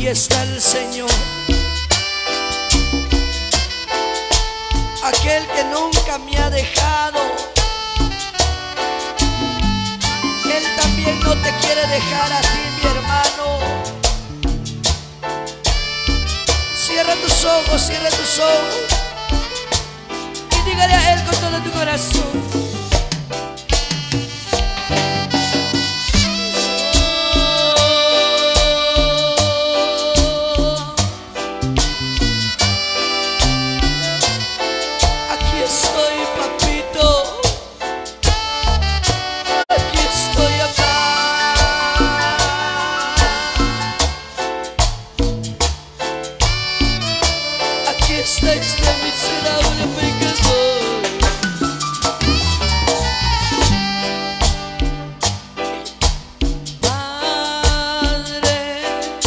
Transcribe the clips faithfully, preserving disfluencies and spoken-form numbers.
Aquí está el Señor, aquel que nunca me ha dejado. Él también no te quiere dejar a ti, mi hermano. Cierra tus ojos, cierra tus ojos y dígale a Él con todo tu corazón. Este miserable pecador, Padre,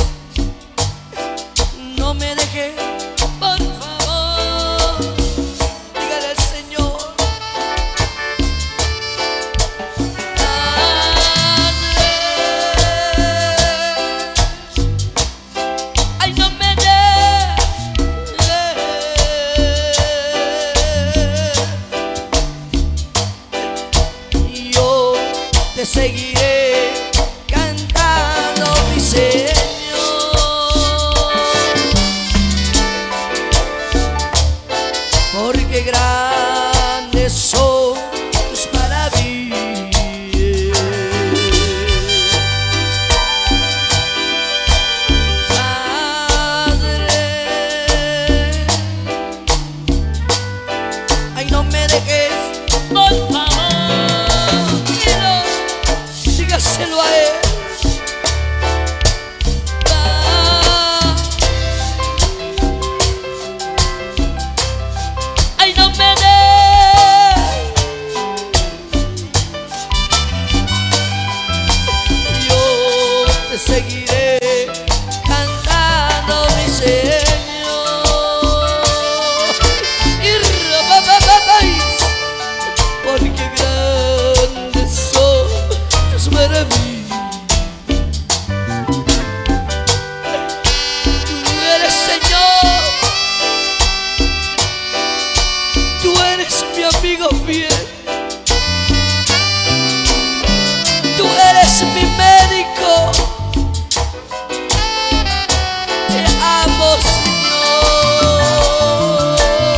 no me dejes, por favor. Dígale al Señor, Padre, ay, no me te seguiré cantando, mi Señor, porque grandes son tus maravillas. Padre, ay, no me dejes, por favor. Dígaselo a Él. Ah, ay, no me des. Yo te seguiré cantando, mi Señor. Y rabababais, porque grandes son tus maravillas. Tú eres Señor, tú eres mi amigo fiel, tú eres mi médico. Te amo, Señor.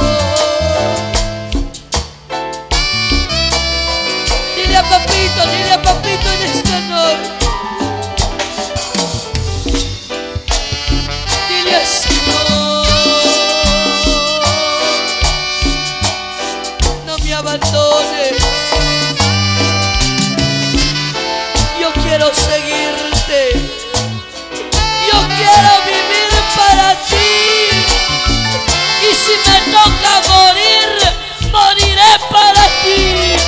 Dile a papito, dile a papito en esta noche. Dile al Señor, no me abandones. Yo quiero seguirte, yo quiero vivir para ti. Y si me toca morir, moriré para ti.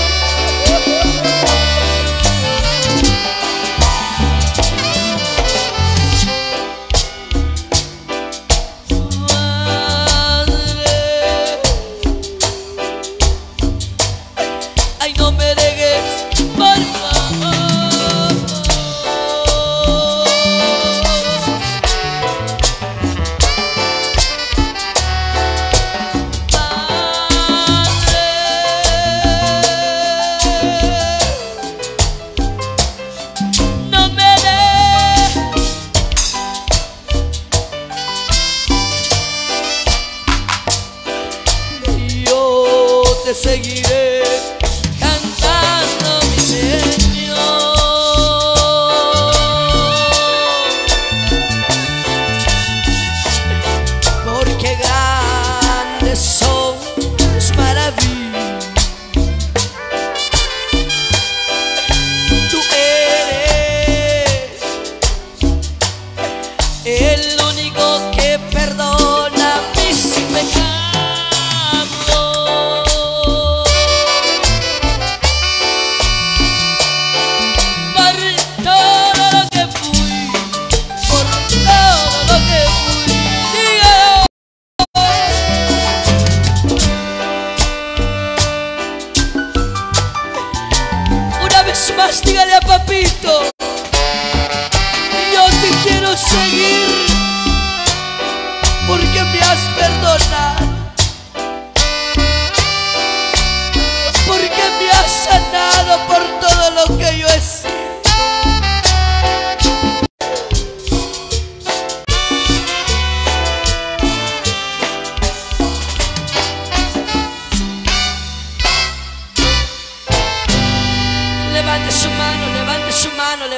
Ay, no me dejes, por favor. Padre, no me dejes. Yo te seguiré cantando, mi Señor, porque grandes son tus maravillas. Tú eres el único que perdona mis pecados.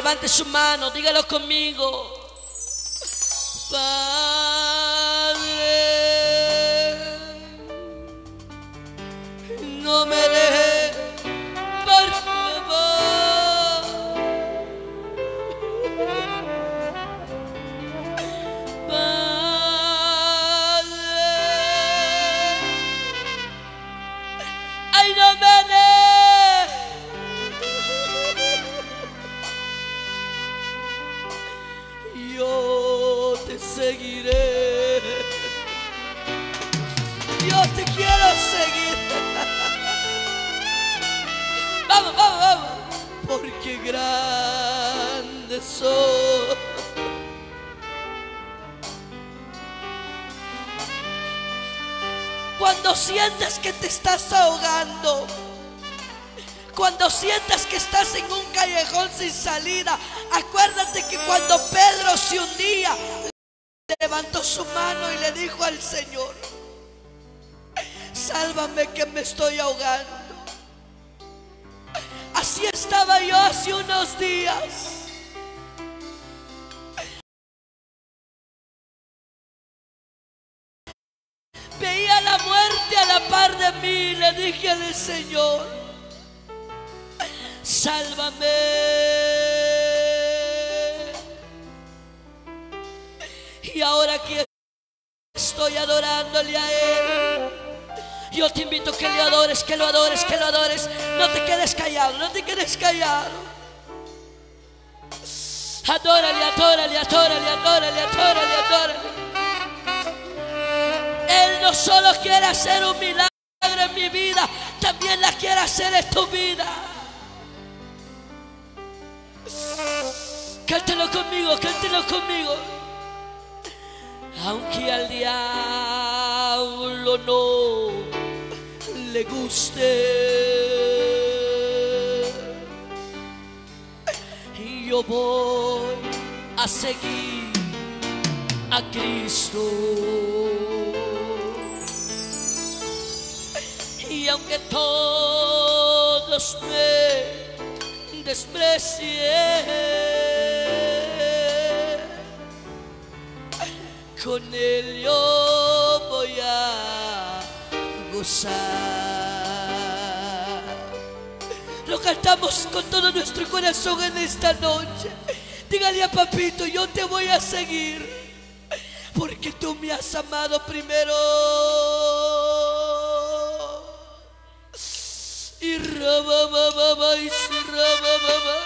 levante su mano, dígalo conmigo. Padre, no me dejes, por favor. Padre, ay, no me dejes. Yo te seguiré. Yo te quiero seguir. Vamos, vamos, vamos. Porque grande soy. Cuando sientes que te estás ahogando, cuando sientas que estás en un callejón sin salida, acuérdate que cuando Pedro se hundía, levantó su mano y le dijo al Señor: sálvame que me estoy ahogando. Así estaba yo hace unos días. Veía la muerte a la par de mí y le dije al Señor: sálvame. Y ahora aquí estoy adorándole a Él. Yo te invito a que le adores, que lo adores, que lo adores. No te quedes callado, no te quedes callado. Adórale, adórale, adórale, adórale, adórale, adórale. Él no solo quiere hacer un milagro en mi vida, también la quiere hacer en tu vida. Cántelo conmigo, cántelo conmigo. Aunque al diablo no le guste, y yo voy a seguir a Cristo. Y aunque todos me desprecien, con Él yo voy a gozar. Lo cantamos con todo nuestro corazón en esta noche. Dígale a papito: yo te voy a seguir, porque tú me has amado primero. Y rabababa, y si rabababa.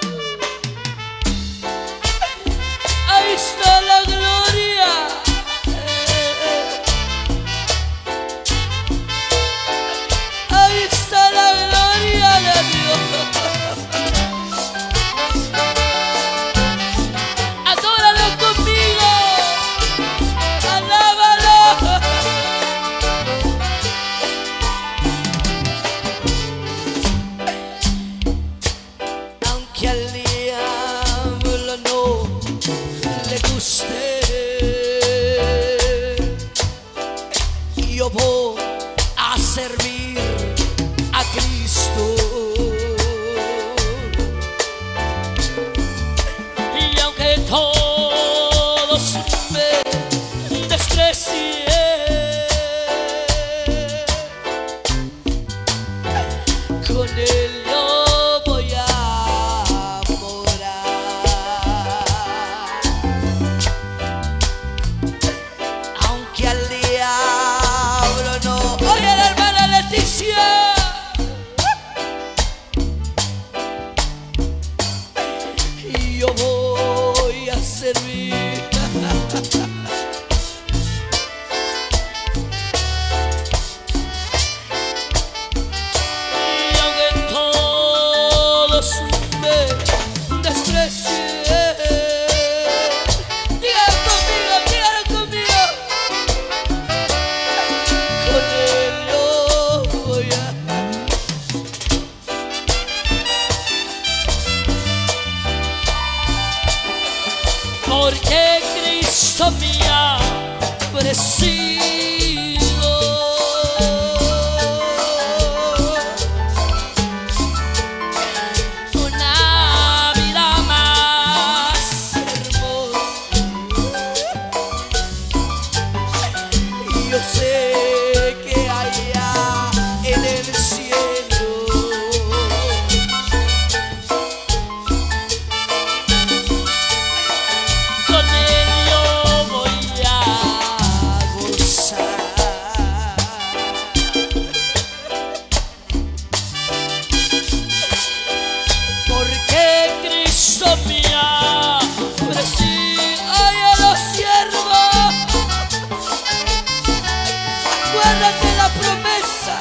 Ahí está la gloria. Ahí está la gloria de Dios. Adóralo conmigo. Alábalo. Aunque al diablo no le guste, yo voy a servir a Cristo. Y aunque todos me desprecien, con Él yo voy a morar. Aunque al diablo no. Oye, la hermana Leticia. Y yo voy a servir. Y aunque todos me desprecien, dígalo conmigo, dígalo conmigo. Con Él yo voy a. Porque Cristo me ha ofrecido una vida más Acuérdate la promesa.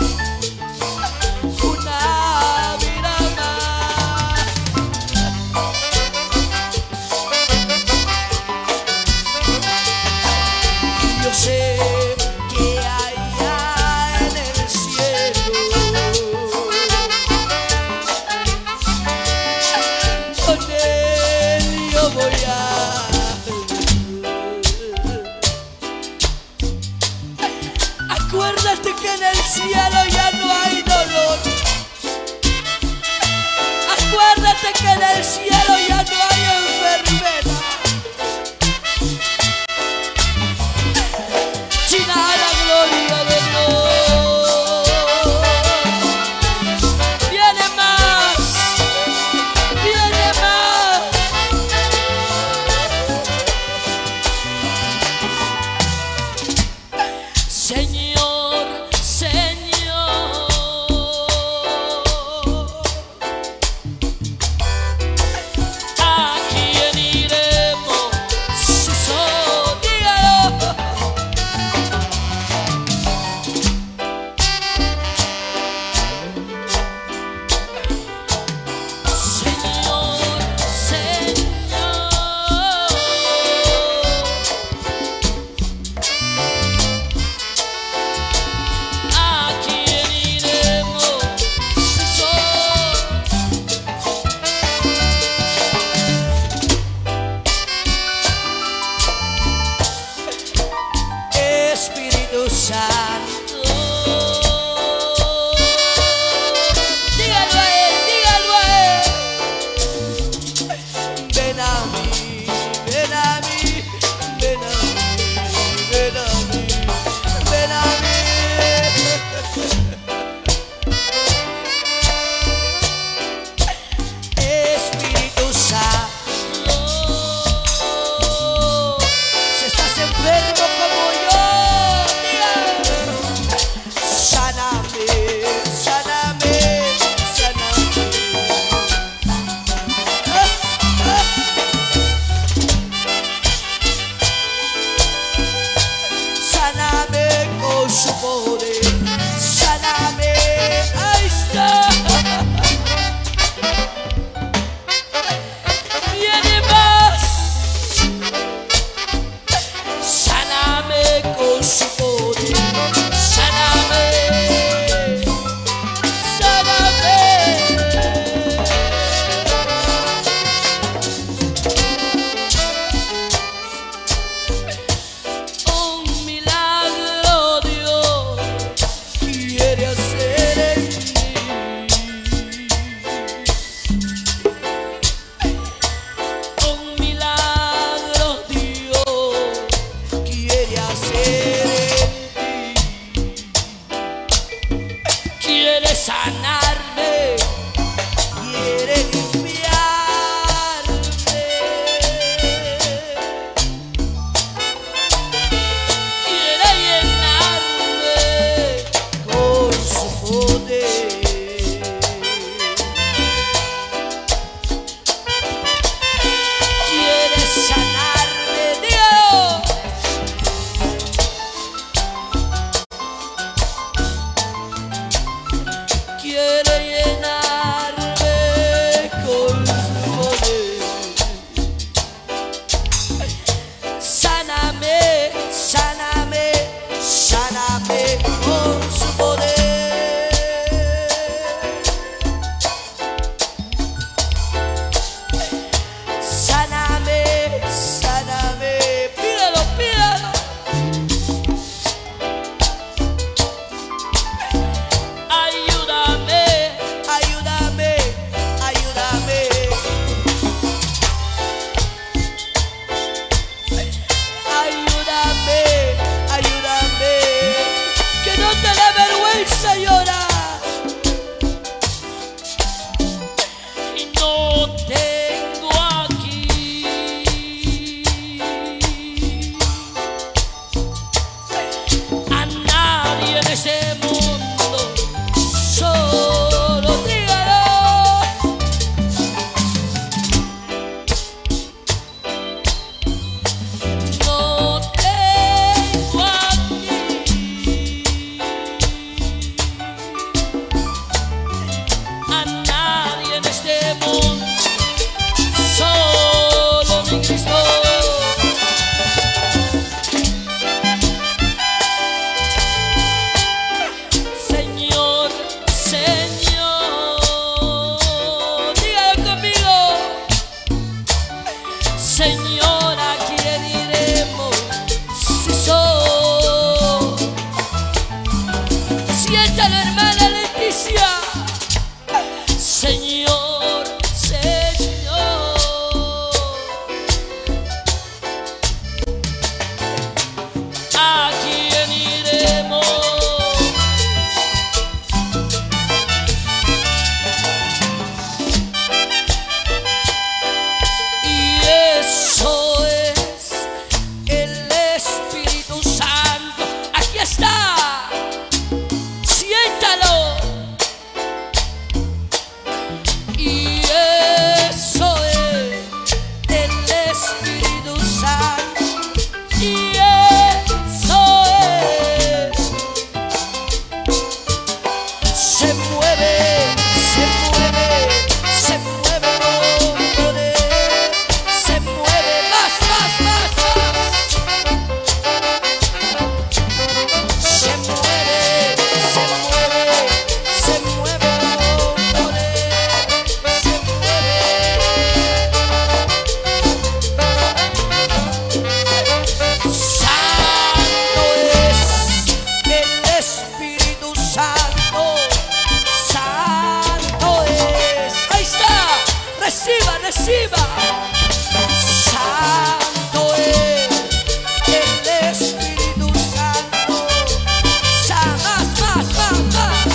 Una vida más. Y yo sé que allá en el cielo con él yo voy a. Acuérdate que en el cielo ya no hay dolor. Acuérdate que en el cielo ya no hay enfermedad. China a la gloria de Dios. Viene más, viene más. Señor, Señor, ¿a quién iremos si solo dígalo? Señor, Señor, ¿a quién iremos si solo? Espíritu Santo, dígalo a él, dígalo a él. Ven a mí, ven a mí, ven a mí, ven a mí, ven a mí. Espíritu Santo, si estás enfermo como yo, dígalo. Sáname, sáname, sáname. Ah, ah. Sáname con su poder, sáname, ahí está. Viene más, sáname con su poder, sáname, sáname. Un milagro Dios quiere hacer en mí. Un milagro Dios quiere hacer en ti. Quiere sanarme, quiere limpiarme. Quiere llenarme con su poder. Quiere sanarme, Dios. Quiere llenarme con su poder. Sáname, sáname, sáname con su poder. Sáname, sáname, pídalo, pídalo. Ayúdame, ayúdame, ayúdame. Ayúdame, ayúdame. Que no te dé vergüenza llorar. Y no tengo aquí a nadie en ese mundo. Solo dígalo. No tengo aquí está. Siéntalo. Y eso es el Espíritu Santo. Y eso es. Se mueve, se mueve, se mueve con poder. Se mueve más, más, más, más. Se mueve, se mueve, se mueve con poder. Se mueve. Santo es el Espíritu Santo. Santo es. Ahí está. Reciba, reciba. Santo es el Espíritu Santo. Sa más, más, más, más.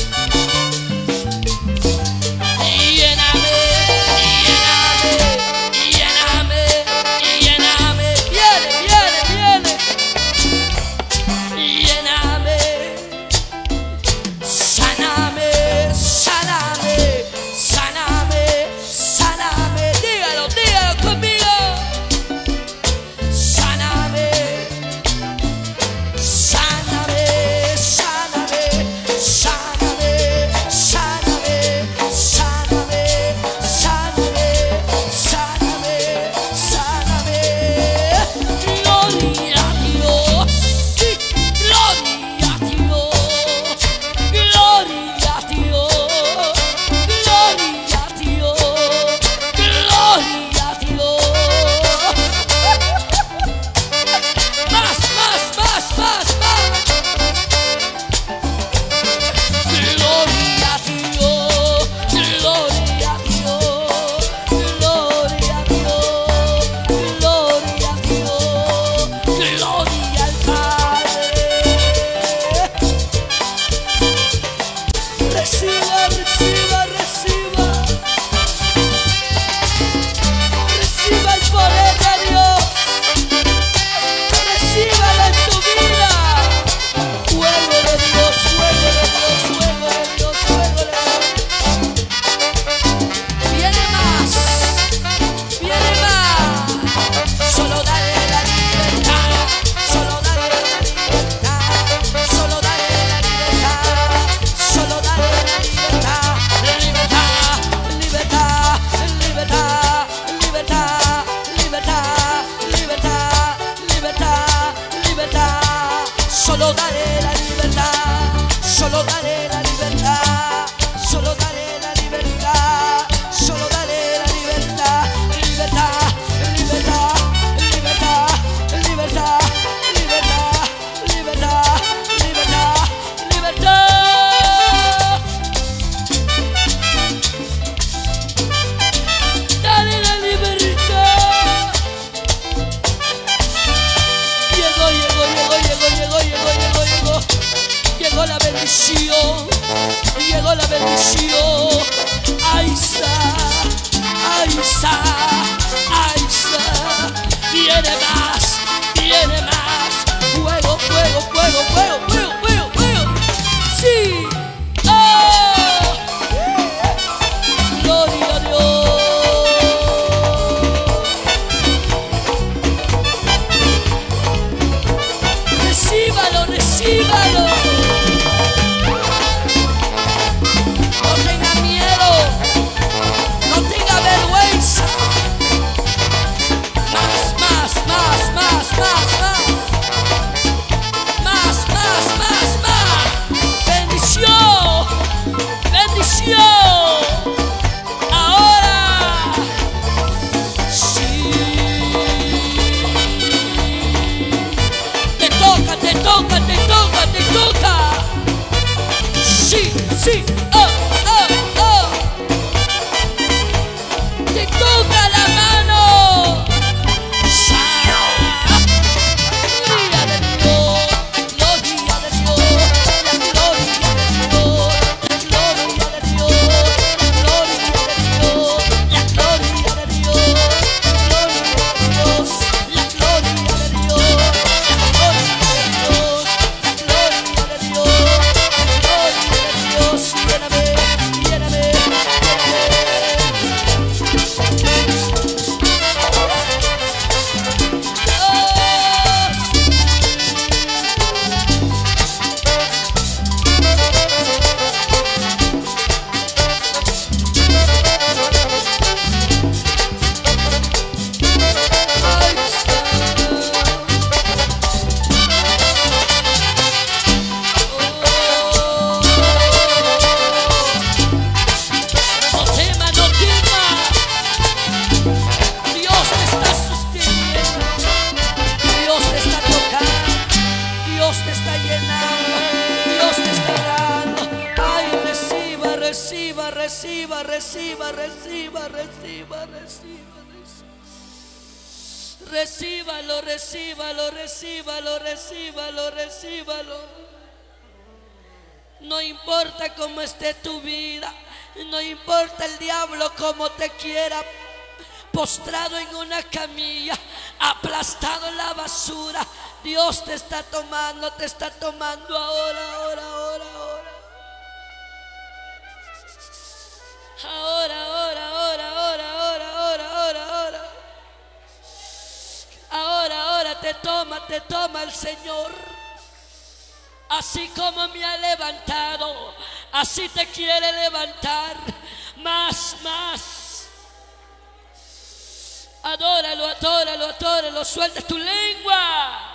Lléname, lléname, lléname, lléname. Viene, viene, viene. Lléname. Sáname, sáname, sáname, sáname. Dígalo, dígalo conmigo. Sáname, sáname, sáname, sáname, sáname, sáname, sáname, sáname, sáname. Gloria a Dios, sí, gloria a Dios. Gloria a Dios, gloria a Dios, gloria a Dios. Más, más, más, más, más. Gloria a Dios, gloria a Dios, gloria a Dios, gloria a Dios, gloria al Padre. Reciba, reciba, reciba. Reciba el poder de Dios. Recíbalo en tu vida. Fuego de Dios, fuego de Dios, fuego de Dios, fuego de Dios. Viene más, viene más. Solo dale la libertad, solo dale la libertad, solo dale la libertad, solo dale la libertad, libertad, libertad, libertad, libertad, libertad, libertad, libertad, libertad. Solo dale la libertad, solo dale la libertad, solo dale la libertad, solo dale la libertad, libertad, libertad, libertad, libertad, libertad, libertad, libertad, libertad. Dale la libertad. Llegó, llegó, llegó, llegó, llegó, llegó, llegó, llegó. Llegó la bendición, llegó la bendición. Ahí está, ahí está, ahí está. Viene más, viene más. Fuego, fuego, fuego, fuego, fuego, fuego, fuego. Sí. ¡Oh! Gloria a Dios. Recíbalo, recíbalo. No tenga miedo, no tenga vergüenza. Más, más, más, más, más, más. reciba, reciba, reciba, reciba, reciba. Recíbalo, recíbalo, recíbalo, recíbalo, recíbalo. No importa cómo esté tu vida, no importa el diablo cómo te quiera, postrado en una camilla, aplastado en la basura, Dios te está tomando, te está tomando ahora, ahora, ahora, ahora. Ahora, ahora, ahora, ahora, ahora, ahora, ahora, ahora. Ahora, ahora te toma, te toma el Señor. Así como me ha levantado, así te quiere levantar. Más, más. Adóralo, adóralo, adóralo. Suelta tu lengua.